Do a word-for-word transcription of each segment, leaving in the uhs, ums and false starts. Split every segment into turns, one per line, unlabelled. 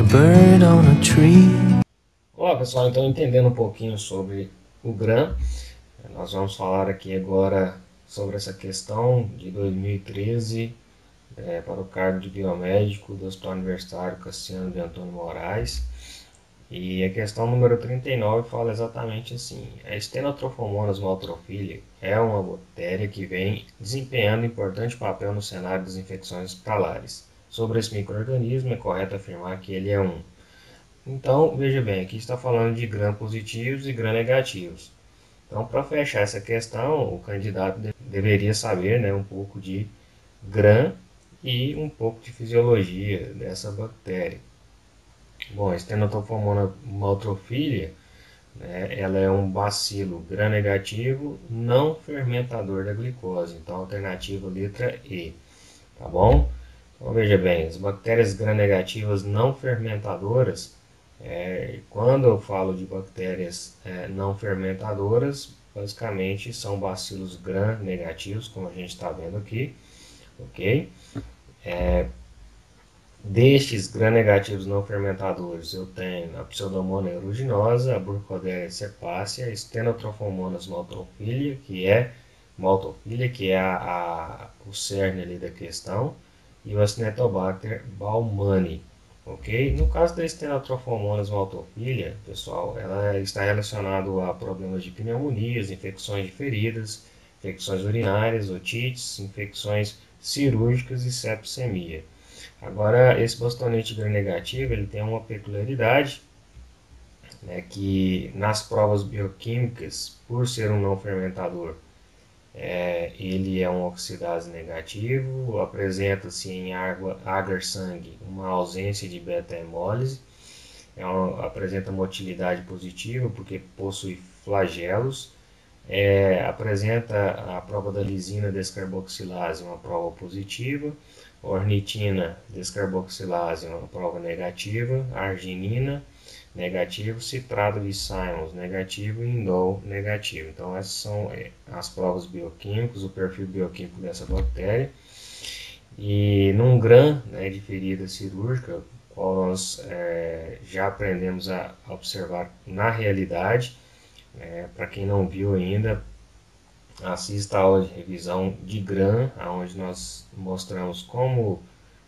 bird on a tree.
Olá pessoal, então entendendo um pouquinho sobre o Gram, nós vamos falar aqui agora sobre essa questão de dois mil e treze é, para o cargo de biomédico do Hospital Universitário Cassiano de Antônio Moraes. E a questão número trinta e nove fala exatamente assim: a Stenotrophomonas maltophilia é uma bactéria que vem desempenhando importante papel no cenário das infecções hospitalares. Sobre esse micro-organismo, é correto afirmar que ele é um. Então, veja bem, aqui está falando de gram positivos e gram negativos. Então, para fechar essa questão, o candidato de deveria saber, né, um pouco de gram e um pouco de fisiologia dessa bactéria. Bom, a Stenotrophomonas maltophilia, né, ela é um bacilo gram-negativo não fermentador da glicose. Então, alternativa letra E, tá bom? Então, veja bem, as bactérias gram-negativas não fermentadoras, é, quando eu falo de bactérias é, não fermentadoras, basicamente são bacilos gram-negativos, como a gente está vendo aqui, ok? É, Destes gram-negativos não fermentadores, eu tenho a Pseudomonas aeruginosa, a Burkholderia cepacia, a Stenotrophomonas maltophilia, que é maltophilia, que é a, a, o cerne ali da questão, e o Acinetobacter baumannii, ok? No caso da Stenotrophomonas maltophilia, pessoal, ela está relacionada a problemas de pneumonias, infecções de feridas, infecções urinárias, otites, infecções cirúrgicas e sepsemia. Agora, esse bastonete gram-negativo ele tem uma peculiaridade, né, que nas provas bioquímicas, por ser um não fermentador, é, ele é um oxidase negativo, apresenta-se em água, agar-sangue uma ausência de beta-hemólise, é uma, apresenta motilidade positiva porque possui flagelos, é, apresenta a prova da lisina descarboxilase, uma prova positiva, ornitina descarboxilase, uma prova negativa, arginina negativo, citrato de Simons negativo e indol negativo. Então essas são as provas bioquímicas, o perfil bioquímico dessa bactéria. E num gram, né, de ferida cirúrgica, qual nós é, já aprendemos a observar na realidade, é, para quem não viu ainda, assista a aula de revisão de gram, onde nós mostramos como,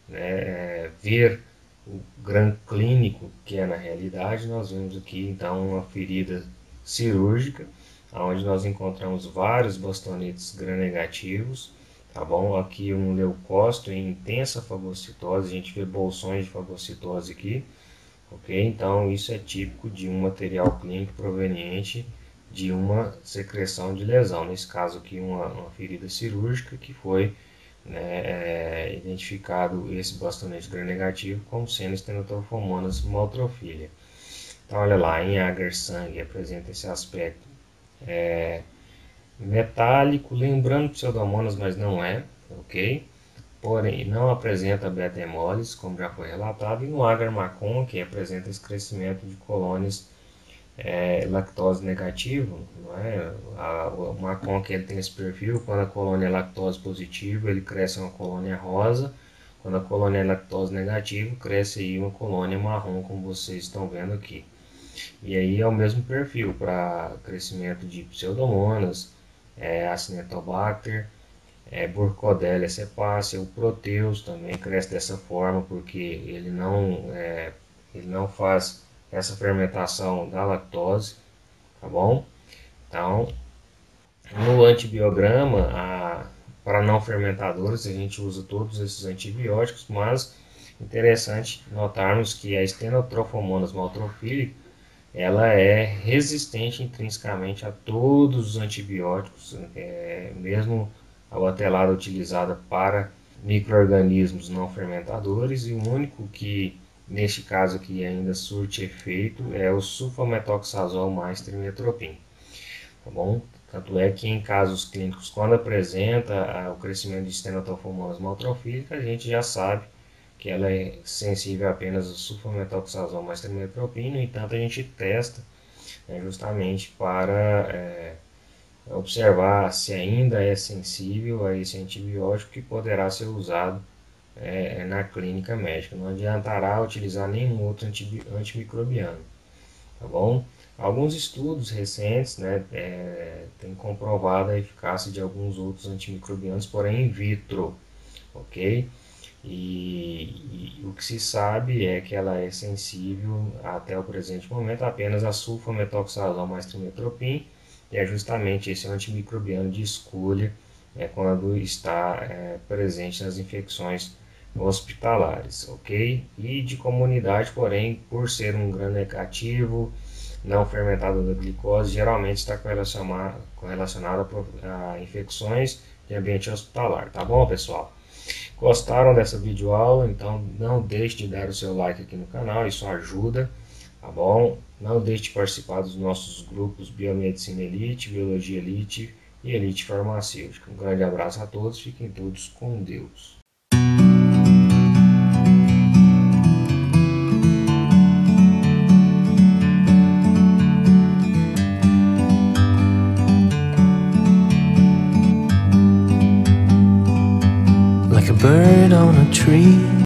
né, ver o gram clínico que é na realidade. Nós vemos aqui então uma ferida cirúrgica, onde nós encontramos vários bastonetes gram negativos, tá bom? Aqui um leucócito em intensa fagocitose, a gente vê bolsões de fagocitose aqui, ok? Então isso é típico de um material clínico proveniente de uma secreção de lesão, nesse caso aqui uma, uma ferida cirúrgica que foi, né, é, identificado esse bastonete gram-negativo como sendo Stenotrophomonas maltophilia. Então olha lá, em agar-sangue apresenta esse aspecto é, metálico, lembrando Pseudomonas, mas não é, ok? Porém, não apresenta beta-hemólise, como já foi relatado, e no agar-macon, que apresenta esse crescimento de colônias é, lactose negativo, não é? A, o macon que ele tem esse perfil, quando a colônia é lactose positivo, ele cresce uma colônia rosa, quando a colônia é lactose negativo, cresce aí uma colônia marrom, como vocês estão vendo aqui. E aí é o mesmo perfil para crescimento de Pseudomonas, é, Acinetobacter, é, Burkholderia cepacia, o Proteus também cresce dessa forma, porque ele não, é, ele não faz essa fermentação da lactose, tá bom? Então, no antibiograma, a, para não fermentadores, a gente usa todos esses antibióticos, mas interessante notarmos que a Stenotrophomonas maltophilia ela é resistente intrinsecamente a todos os antibióticos, é, mesmo a batelada utilizada para micro-organismos não fermentadores, e o único que neste caso aqui ainda surte efeito é o sulfametoxazol mais trimmetoprim, tá bom? Tanto é que em casos clínicos, quando apresenta o crescimento de Stenotrophomonas maltophilia, a gente já sabe que ela é sensível apenas ao sulfametoxazol mais trimmetoprim. No entanto, a gente testa, né, justamente para é, observar se ainda é sensível a esse antibiótico que poderá ser usado é, na clínica médica. Não adiantará utilizar nenhum outro anti, antimicrobiano, tá bom? Alguns estudos recentes, né, é, têm comprovado a eficácia de alguns outros antimicrobianos, porém in vitro, ok? E, e o que se sabe é que ela é sensível até o presente momento apenas a sulfametoxazol mais trimmetoprim, e é justamente esse antimicrobiano de escolha é, quando está é, presente nas infecções hospitalares, ok? E de comunidade, porém, por ser um gram negativo, não fermentado da glicose, geralmente está correlacionado, correlacionado a, a infecções de ambiente hospitalar, tá bom, pessoal? Gostaram dessa videoaula? Então não deixe de dar o seu like aqui no canal, isso ajuda, tá bom? Não deixe de participar dos nossos grupos Biomedicina Elite, Biologia Elite e Elite Farmacêutica. Um grande abraço a todos, fiquem todos com Deus.
Like a bird on a tree.